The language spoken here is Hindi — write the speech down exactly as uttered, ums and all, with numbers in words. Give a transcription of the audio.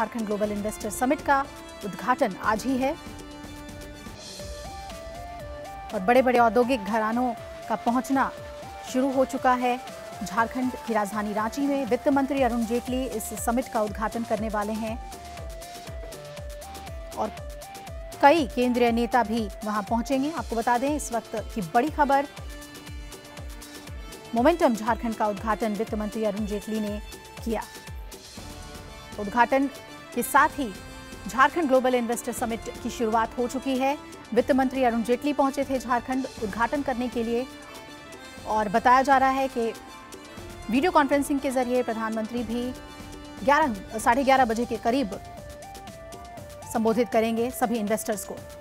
झारखंड ग्लोबल इन्वेस्टर समिट का उद्घाटन आज ही है और बड़े बड़े औद्योगिक घरानों का पहुंचना शुरू हो चुका है। झारखंड की राजधानी रांची में वित्त मंत्री अरुण जेटली इस समिट का उद्घाटन करने वाले हैं और कई केंद्रीय नेता भी वहां पहुंचेंगे। आपको बता दें, इस वक्त की बड़ी खबर, मोमेंटम झारखंड का उद्घाटन वित्त मंत्री अरुण जेटली ने किया। उद्घाटन के साथ ही झारखंड ग्लोबल इन्वेस्टर समिट की शुरुआत हो चुकी है। वित्त मंत्री अरुण जेटली पहुंचे थे झारखंड उद्घाटन करने के लिए और बताया जा रहा है कि वीडियो कॉन्फ्रेंसिंग के जरिए प्रधानमंत्री भी ग्यारह साढ़े ग्यारह बजे के करीब संबोधित करेंगे सभी इन्वेस्टर्स को।